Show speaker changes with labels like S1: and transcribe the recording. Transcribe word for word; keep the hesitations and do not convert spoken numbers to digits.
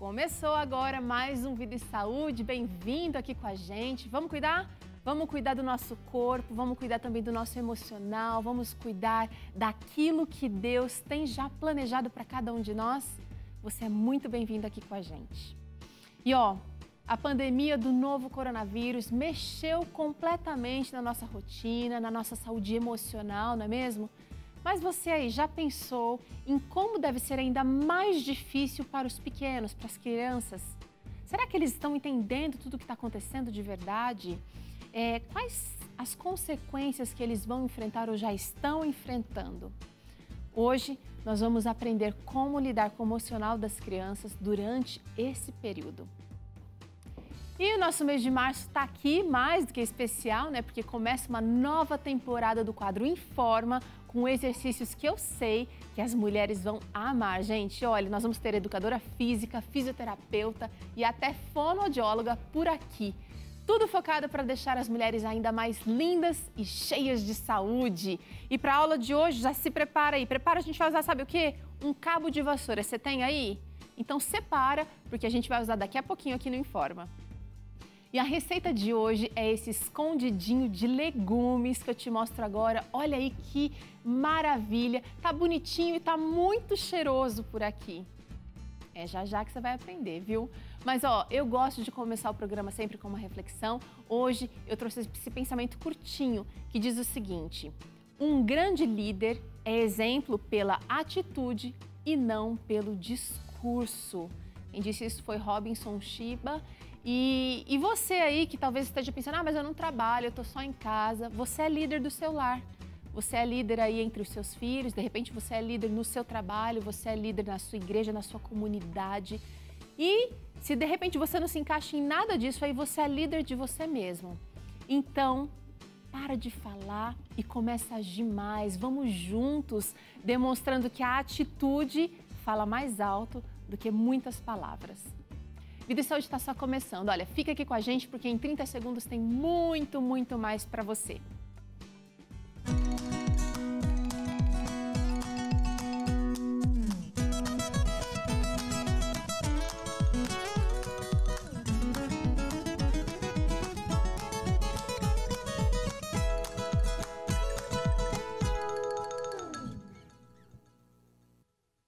S1: Começou agora mais um Vida e Saúde, bem-vindo aqui com a gente. Vamos cuidar? Vamos cuidar do nosso corpo, vamos cuidar também do nosso emocional, vamos cuidar daquilo que Deus tem já planejado para cada um de nós? Você é muito bem-vindo aqui com a gente. E ó, a pandemia do novo coronavírus mexeu completamente na nossa rotina, na nossa saúde emocional, não é mesmo? Mas você aí já pensou em como deve ser ainda mais difícil para os pequenos, para as crianças? Será que eles estão entendendo tudo o que está acontecendo de verdade? É, quais as consequências que eles vão enfrentar ou já estão enfrentando? Hoje nós vamos aprender como lidar com o emocional das crianças durante esse período. E o nosso mês de março está aqui, mais do que especial, né? Porque começa uma nova temporada do quadro Informa, com exercícios que eu sei que as mulheres vão amar. Gente, olha, nós vamos ter educadora física, fisioterapeuta e até fonoaudióloga por aqui. Tudo focado para deixar as mulheres ainda mais lindas e cheias de saúde. E para a aula de hoje, já se prepara aí. Prepara, a gente vai usar, sabe o quê? Um cabo de vassoura. Você tem aí? Então separa, porque a gente vai usar daqui a pouquinho aqui no Informa. E a receita de hoje é esse escondidinho de legumes que eu te mostro agora. Olha aí que maravilha! Tá bonitinho e tá muito cheiroso por aqui. É já já que você vai aprender, viu? Mas ó, eu gosto de começar o programa sempre com uma reflexão. Hoje eu trouxe esse pensamento curtinho que diz o seguinte: um grande líder é exemplo pela atitude e não pelo discurso. Quem disse isso foi Robinson Chiba. E, e você aí que talvez esteja pensando, ah, mas eu não trabalho, eu estou só em casa. Você é líder do seu lar. Você é líder aí entre os seus filhos, de repente você é líder no seu trabalho, você é líder na sua igreja, na sua comunidade. E se de repente você não se encaixa em nada disso, aí você é líder de você mesmo. Então, para de falar e começa a agir mais. Vamos juntos, demonstrando que a atitude fala mais alto do que muitas palavras. Vida e Saúde está só começando. Olha, fica aqui com a gente porque em trinta segundos tem muito, muito mais para você.